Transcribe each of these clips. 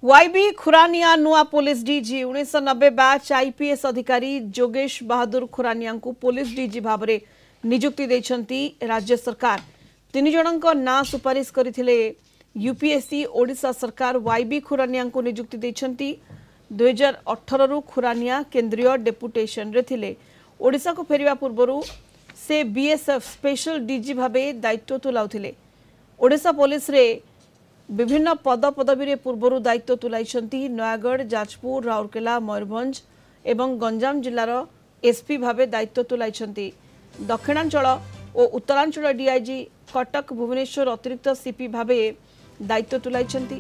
YB Khurania नुआ police DG 1990 batch IPS अधिकारी जोगेश बहादुर खुरानिया को पुलिस डीजी भाव में नियुक्ति देछंती राज्य सरकार। तीन जनक ना सुपारिश करथिले यूपीएससी ओडिशा सरकार वाईबी खुरानिया को नियुक्ति देछंती। 2018 रु खुरानिया केंद्रीय डेपुटेशन रे थिले। ओडिशा को फेरिवा पूर्वरु से बीएसएफ स्पेशल डीजी भावे दायित्व तुलाउथिले। ओडिशा पुलिस रे विभिन्न पद पदवी पूर्वर दायित्व तुलाई नयागढ़ जाजपुर राउरकेला मयूरभंज एवं गंजाम जिलार एसपी भावे दायित्व तुलाई दक्षिणांचल और उत्तरांचल डीआईजी कटक भुवनेश्वर अतिरिक्त सीपी भावे दायित्व तुलाई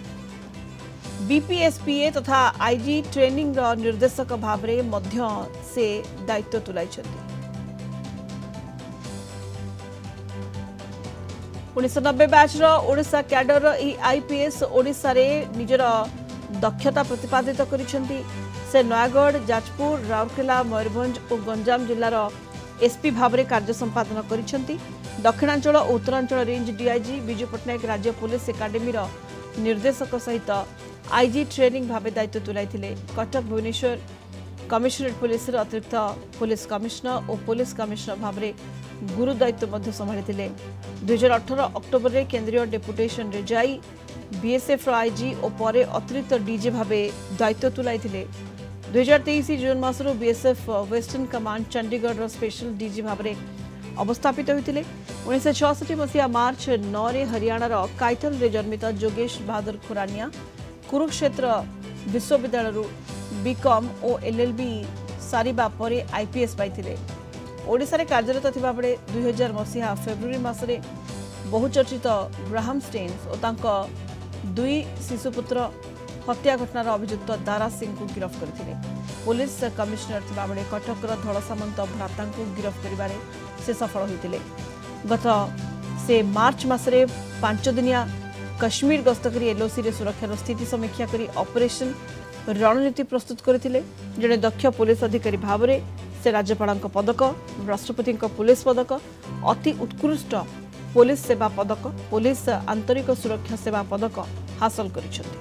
बीपीएसपीए तथा आईजी ट्रेनिंग निर्देशक भावे मध्य से दायित्व तुलाई 1990 batch Odisha cadre IPS Odisha रे निजर दक्षता प्रतिपादित करिसेंती। से नयागढ़ जाजपुर राउरकेला मयूरभंज और गंजाम जिलार एसपी भाव में कार्य संपादन करिसेंती। दक्षिणांचल और उत्तरांचल रेंज डीआईजी विजु पट्टनायक राज्य पुलिस एकाडेमी निर्देशक सहित आईजी ट्रेनिंग भाव दायित्व तुलाई। कटक भुवनेश्वर कमिशनरेट पुलिस अतिरिक्त पुलिस कमिशनर और पुलिस कमिशनर भाव में गुरु दायित्व संभाली। 2018 अक्टोबर रे केंद्रीय डेपुटेशन रे जाई बीएसएफ आईजी और परे अतिरिक्त डीजी भावे दायित्व तुलाई। 2023 जून मासरू BSF western command Chandigarh special DG भाव में अवस्थापित होते। 1966 मसीहा मार्च 9 रे हरियाणार काइथल रे जन्मित जोगेश बहादुर खुरानिया कुरुक्षेत्र विश्वविद्यालय बीकॉम और एलएलबी सारिबा परे आईपीएस पाइथिले। ओडिशा रे कार्यरत थिबा बेले 2000 मसीहा फेब्रुआरी मासरे बहुचर्चित ग्राहम स्टेन्स और तांको दुई शिशुपुत्र हत्या घटनार अभियुक्त दारा सिंह को गिरफ्त करथिले। पुलिस कमिश्नर थिबा बेले कटकर धड़ सामंत भ्राता को गिरफ्त करिबारे से सफल होइतिले। गत से मार्च मासरे 5 दिनिया कश्मीर गस्त करी एलओसी रे सुरक्षार स्थिति समीक्षा करी ऑपरेशन रणनीति प्रस्तुत करथिले। जने दक्ष पुलिस अधिकारी भाव में से राज्यपाल पदक राष्ट्रपति पुलिस पदक अति उत्कृष्ट पुलिस सेवा पदक पुलिस आंतरिक सुरक्षा सेवा पदक हासिल करिसेंती।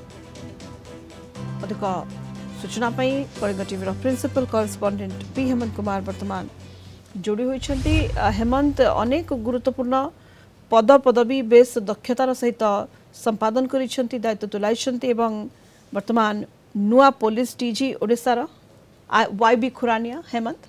अधिक सूचना Kalinga TV principal correspondent P Hemant Kumar वर्तमान जोड़ी होइछंती। हेमंत अनेक गुरुत्वपूर्ण पद पदवी बेस दक्षतार सहित संपादन करिसेंती दायित्व तुलाइछंती एवं वर्तमान नुआ पुलिस डीजी ओडिशार वाईबी खुरानिया। हेमंत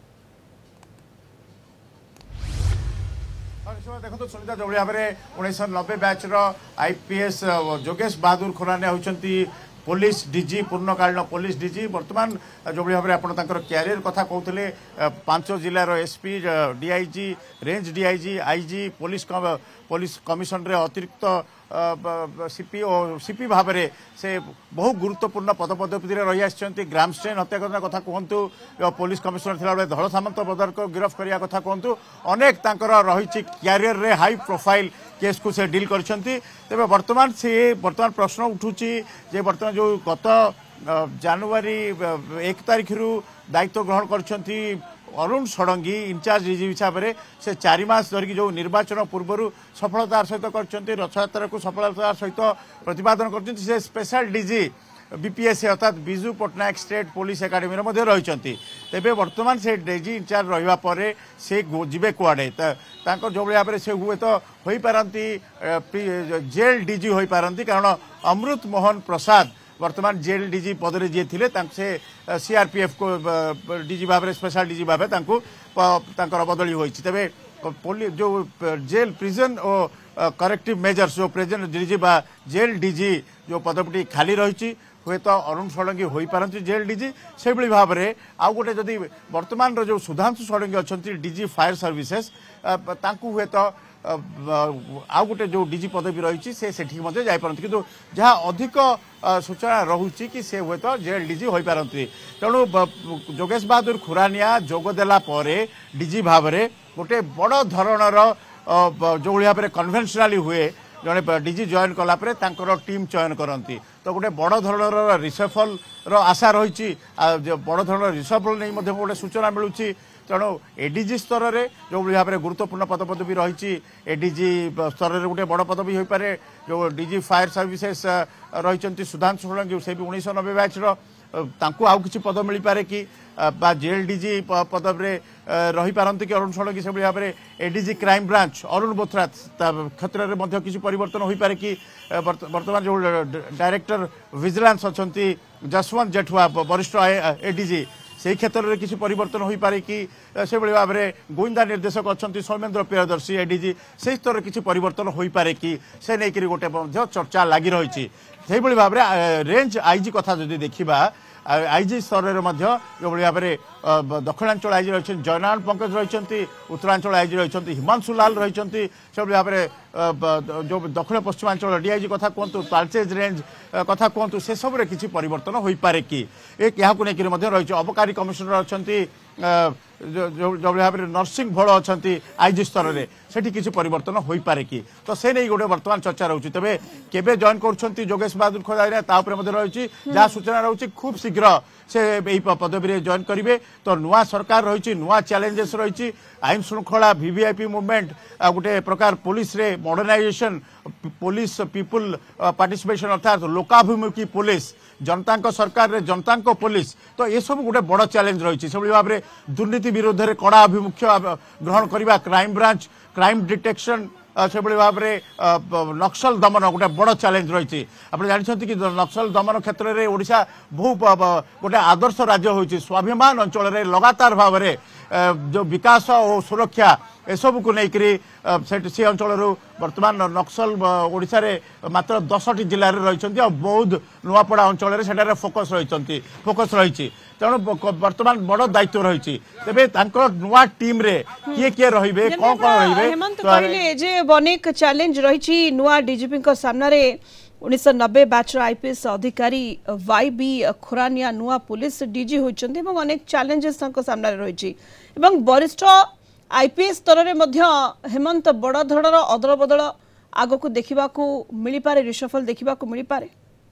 देखो सुनीता जो भाव में 1990 बैच आईपीएस जोगेश बहादुर खुरानिया होती पुलिस डीजी पूर्णकालीन पुलिस डीजी। वर्तमान जो भाव में आपड़ क्यारियर कथा कहते 5 जिलार SP DIG range DIG IG police commission रे अतिरिक्त सीपी और सीपी भाव में से बहु गुरुत्वपूर्ण पदपदवी रही आसी। ग्राम स्टेन हत्याघटना कथा कहतु पुलिस कमिशनर थिला बेले धड़ सामंत बदर को गिरफ्त करिया कथा कहतु अनेक रही क्यारियर रे हाई प्रोफाइल केस को से डील करछंती। तेबे वर्तमान प्रश्न उठुची जे वर्तमान जो गत जनवरी 1 तारिख रु दायित्व ग्रहण करछंती अरुण षडंगी इंचार्ज डीजी हिसाब से से 4 मास धरिकी जो निर्वाचन पूर्व सफलतार सहित कर रथयात्रा को सफलतार सहित प्रतिपादन कर स्पेशल डीजी बीपीएससी अर्थात Biju Patnaik state police academy रही। तेबे वर्तमान से डीजी इंचार्ज रहिबा परे से जीवे कुआडे जो भाव में से हुए तो हो पारती जेल डीजी हो पारती कारण अमृत मोहन प्रसाद वर्तमान जेल डीजी पदरे जी थे से सीआरपीएफ को डीजी भाव में स्पेशल डीजी भाव में बदली होती। तेबे जो जेल प्रिजन और करेक्टिव मेजर्स जो प्रेजेंट डीजी बा जेल डीजी जो पदवी खाली रही हुए तो अरुण षडंगी हो पारती जेल डीजी से भाव में आउ गोटे जदि वर्तमान जो सुधांशु षडंगी अच्छा डीजी फायर सर्विसेस हुए तो आउ गोटे जो डीजी पदवी रही से जापारती किंतु जहाँ अधिक सूचना रोचे कि से हुए तो जेल डीजी हो पारती। तेणु जोगेश बहादुर खुरानिया जोगदेला डीजी भाव में गोटे बड़ धरणर जो भाव में कन्वेन्शनाली हुए जड़े डीजी जॉइन कलापर टीम चयन करती तो गोटे बड़ धरणर रिसफल आशा रही बड़ धरण रिसफल नहीं गोटे सूचना मिलूँ तेणु एडीजी स्तर में जो भाव में गुरुत्वपूर्ण पदपदवी रही एडीजी स्तर में गोटे बड़ पदवी हो पारे जो डीजी फायर सर्विसेस रही सुधांशु षडंगी से भी 1990 बैचर तांकु आउ किसी पद मिल पारे कि जेएलडीजी पदव रे रही पारंती कि अरुण षडंगी से भाव में ADG crime branch Arun Bothra क्षेत्र में किसी परिवर्तन हो पारे कि वर्तमान जो डायरेक्टर विजिलेंस अच्छा जसवंत जेठुआ वरिष्ठ एडीजी से क्षेत्र में किसी परिवर्तन हो पारे कि से भाव में गोविंदा निर्देशक अच्छा सौमेन्द्र प्रियदर्शी एडीजी से स्तर किसी परिवर्तन हो पारे कि से नहीं गोटे चर्चा लगी रही से भाव में रेंज आईजी कथा जदि देखा आईजी स्तर में जो भाव में दक्षिणांचल आईजी रही जयनारायण पंकज रही उत्तरांचल आईजी रही हिमांशु लाल रही से भाव में जो दक्षिण पश्चिमांचल डीआईजी कथा कहतु तालचेज रेंज कथा कहतु से सब किसी परिवर्तन हो पारे कि यहाँ रही अबकारी कमिशनर अच्छा जो भाव में नर्सिंग भल अच्छा आईजी स्तर में सेठी किसी परिवर्तन हो पारे कि तो से नहीं गोटे वर्तमान चर्चा रोचे तेरे केबे जॉइन कर जोगेश बहादुर खोरारिया रही जहाँ सूचना रोचे खूब शीघ्र से यही पदवी जॉइन करेंगे तो नुआ सरकार रही नुआ चैलेंजेस रही आईन श्रृंखला वीवीआईपी मूवमेंट गोटे प्रकार पुलिस रे मॉडर्नाइजेशन पुलिस पीपुल पार्टिसिपेशन अर्थात लोकाभिमुखी पुलिस जनता सरकार रे जनता पुलिस तो ये सब गोटे बड़ चैलेंज रही से भाव में दुर्नीति विरोध में कड़ा आभिमुख्य ग्रहण करने क्राइम ब्रांच क्राइम डिटेक्शन से भाव में नक्सल दमन गोटे बड़ चैलेंज रही आप जानते कि नक्सल दमन क्षेत्र में ओडिशा बहु गोटे आदर्श राज्य होती स्वाभिमान अंचल में लगातार भाव में जो विकास और सुरक्षा एसबू को लेकर से अंचल वर्तमान नक्सल ओडिशा रे मात्र 10टी जिले में रही बौद्ध नुआपड़ा अंचल में फोकस रही तेणु वर्तमान बड़ दायित्व रही तेरे नुआ टीम रे किए रही कौन कौन रही अनेक चैलेंज रही नुआ डीजीपी सामने 1990 बैचर आईपीएस अधिकारी वाईबी खुरानिया नुआ पुलिस डीजी होती अनेक चैलेंजेस सामने रही वरिष्ठ आईपीएस स्तर में हेमंत बड़ धरण अदल बदल आग को देखा मिल पारे रिसफल देखा मिल पारे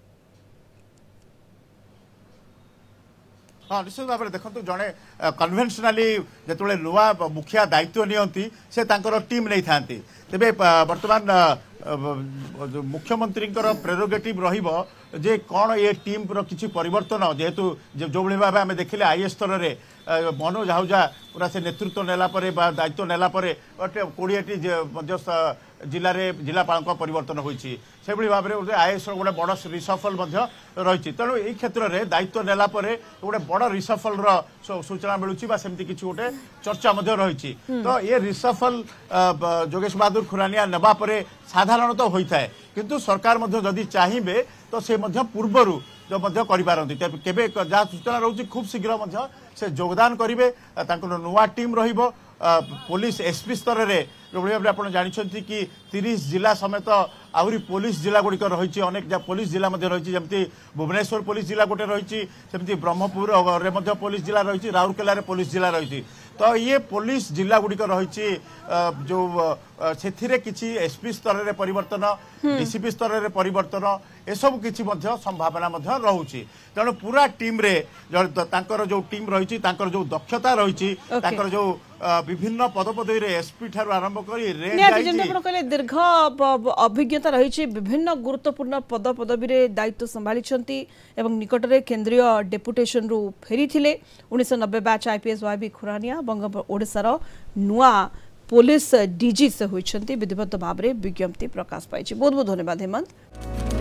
हाँ निश्चित भाव में देखो जड़े कन्वेन्शनाली जो नुआ मुखिया दायित्व नियंती से टीम नहीं था तेरे वर्तमान मुख्यमंत्री प्रेरोगेटिव जे कौन ये टीम किसी परिवर्तन जेहेतु जो भाव आम देखिले आईएएस स्तर में मनोज आहूजा पूरा से नेतृत्व नेला दायित्व नेला 20टी जिले में जिलापाल परिवर्तन होती से भाव में आईएएस गोटे बड़ रिसफल रही तेणु यही क्षेत्र में दायित्व नेला गोटे बड़ रिसफल सूचना मिलूँ सेमती किसी गोटे चर्चा रही तो ये रिसफल जोगेश बहादुर खुरानिया नेबा साधारणतः होता है किंतु सरकार जदि चाहिए तो से पूर्वर जो करें केबे जहाँ सूचना रोचे खूब शीघ्र से योगदान करेंगे नुआ टीम रहिबो पुलिस एसपी स्तर में जो भाव में आप जानते कि 30 जिला समेत आहरी पुलिस जिला गुड़िक रही अनेक पुलिस जिला रही जमी भुवनेश्वर पुलिस जिला गोटे रही ब्रह्मपुर पुलिस जिला रही राउरकेला पुलिस जिला रही तो ये पुलिस जिला गुड़िक रही जो से किसी एसपी स्तर में परिवर्तन डीसीपी स्तर में परिवर्तन एसबू किसी संभावना रोचे तेणु पूरा टीम रे जो टीम रही जो दक्षता रही जो विभिन्न पदपदवी एसपी ठार आरंभ कर दीर्घ अभिज्ञता रही विभिन्न गुरुत्वपूर्ण पदपदवी दायित्व संभाली निकट में केंद्रीय डेपुटेशन रु फेरी 1990 बैच आईपीएस वाईबी खुरानिया बंग ओडिशार नुआ पुलिस डीजी से होती विधिवत भाव में विज्ञप्ति प्रकाश पाई। बहुत बहुत धन्यवाद हेमंत।